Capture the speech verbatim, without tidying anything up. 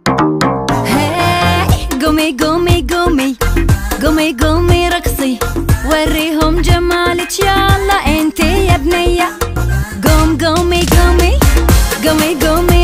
قومي قومي قومي قومي قومي رقصي، وريهم جمالك يلا انتي يا بنية. قوم قومي قومي قومي قومي